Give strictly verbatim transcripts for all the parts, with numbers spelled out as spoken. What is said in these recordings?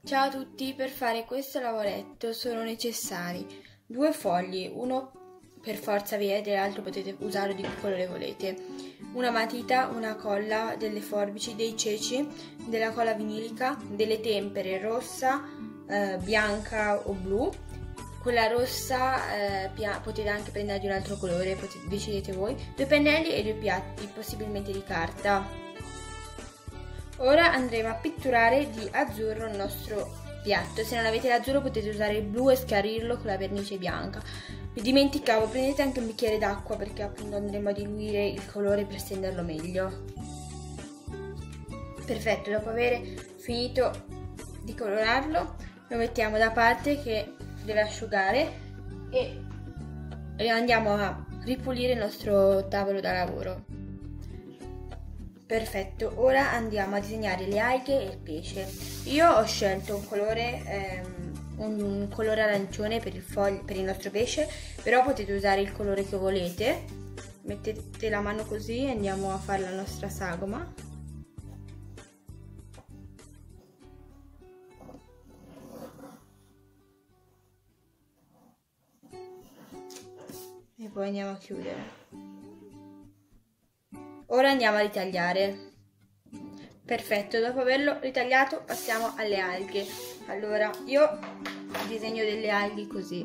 Ciao a tutti, per fare questo lavoretto sono necessari due fogli, uno per forza verde e l'altro potete usarlo di che colore volete, una matita, una colla, delle forbici, dei ceci, della colla vinilica, delle tempere rossa, eh, bianca o blu. Quella rossa eh, potete anche prendere di un altro colore, potete, decidete voi, due pennelli e due piatti, possibilmente di carta. Ora andremo a pitturare di azzurro il nostro piatto. Se non avete l'azzurro potete usare il blu e schiarirlo con la vernice bianca. Mi dimenticavo, prendete anche un bicchiere d'acqua perché appunto andremo a diluire il colore per stenderlo meglio. Perfetto, dopo aver finito di colorarlo lo mettiamo da parte che deve asciugare e andiamo a ripulire il nostro tavolo da lavoro. Perfetto, ora andiamo a disegnare le alghe e il pesce. Io ho scelto un colore, ehm, un colore arancione per il, per il nostro pesce, però potete usare il colore che volete. Mettete la mano così e andiamo a fare la nostra sagoma. E poi andiamo a chiudere. Ora andiamo a ritagliare. Perfetto, dopo averlo ritagliato passiamo alle alghe. Allora, io disegno delle alghe così.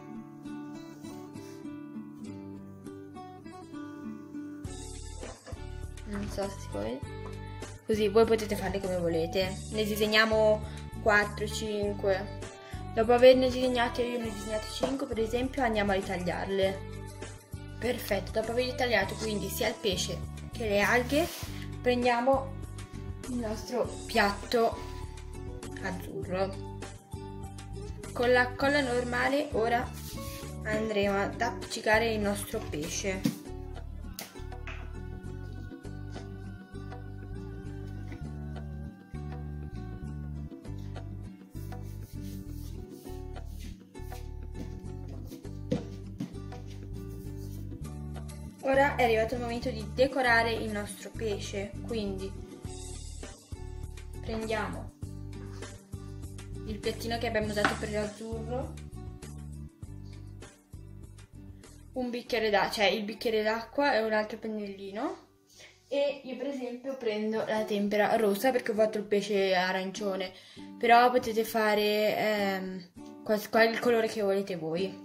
Non so se si può vedere. Così, voi potete farle come volete. Ne disegniamo quattro cinque. Dopo averne disegnate, io ne ho disegnate cinque per esempio, andiamo a ritagliarle. Perfetto, dopo aver ritagliato quindi sia il pesce che le alghe, prendiamo il nostro piatto azzurro. Con la colla normale ora andremo ad appiccicare il nostro pesce. Ora è arrivato il momento di decorare il nostro pesce, quindi prendiamo il piattino che abbiamo usato per l'azzurro, un bicchiere d'acqua, cioè il bicchiere d'acqua e un altro pennellino, e io per esempio prendo la tempera rossa perché ho fatto il pesce arancione, però potete fare ehm, qual, qual il colore che volete voi.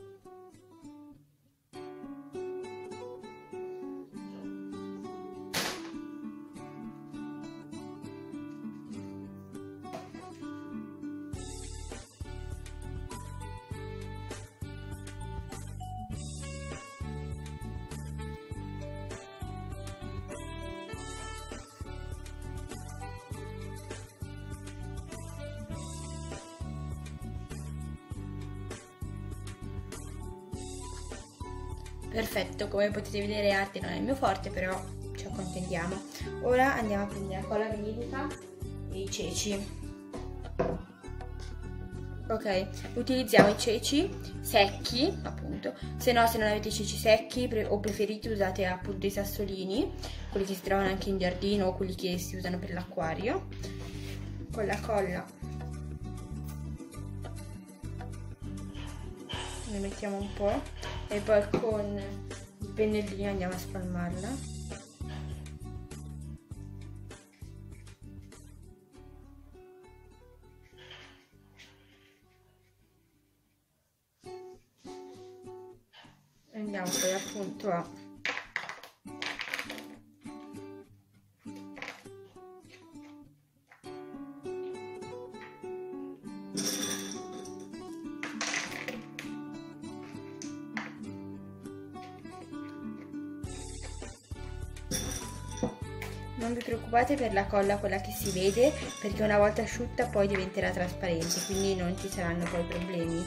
Perfetto, come potete vedere arte non è il mio forte, però ci accontentiamo. Ora andiamo a prendere la colla vinilica e i ceci. Ok, utilizziamo i ceci secchi, appunto. Se no, se non avete i ceci secchi pre o preferiti, usate appunto i sassolini, quelli che si trovano anche in giardino o quelli che si usano per l'acquario. Con la colla ne mettiamo un po' e poi con il pennellino andiamo a spalmarla. E andiamo poi appunto a non vi preoccupate per la colla, quella che si vede, perché una volta asciutta poi diventerà trasparente, quindi non ci saranno poi problemi.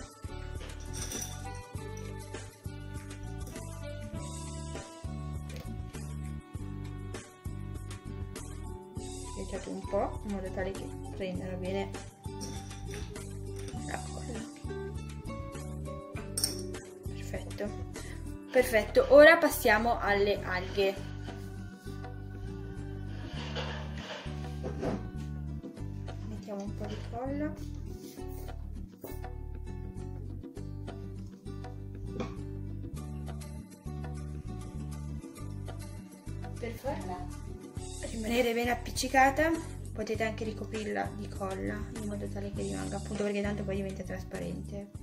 Schiacciate un po' in modo tale che prendano bene la colla. Perfetto. Perfetto, ora passiamo alle alghe. un po' di colla. Per farla rimanere ben appiccicata potete anche ricoprirla di colla in modo tale che rimanga, appunto perché tanto poi diventa trasparente.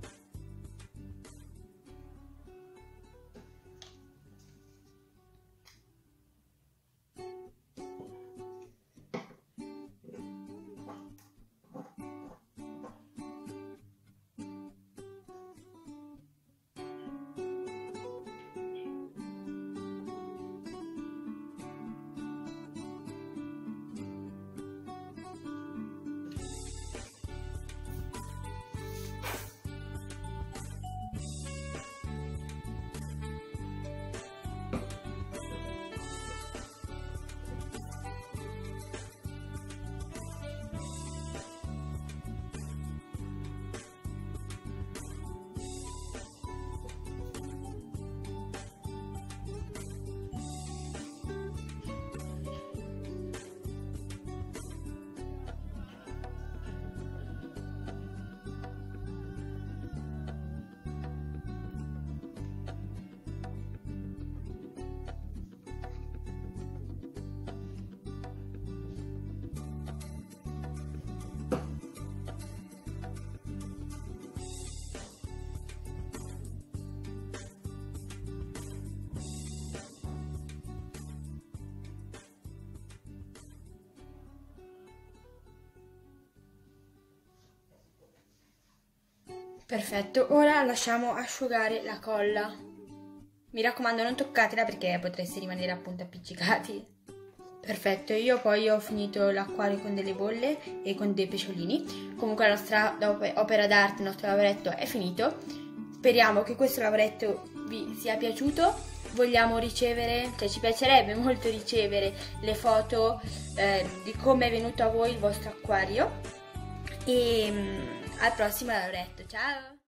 Perfetto, ora lasciamo asciugare la colla. Mi raccomando, non toccatela perché potreste rimanere appunto appiccicati. Perfetto, io poi ho finito l'acquario con delle bolle e con dei pesciolini. Comunque la nostra opera d'arte, il nostro lavoretto è finito. Speriamo che questo lavoretto vi sia piaciuto. Vogliamo ricevere, cioè ci piacerebbe molto ricevere le foto eh, di come è venuto a voi il vostro acquario. E al prossimo lavoretto, ciao!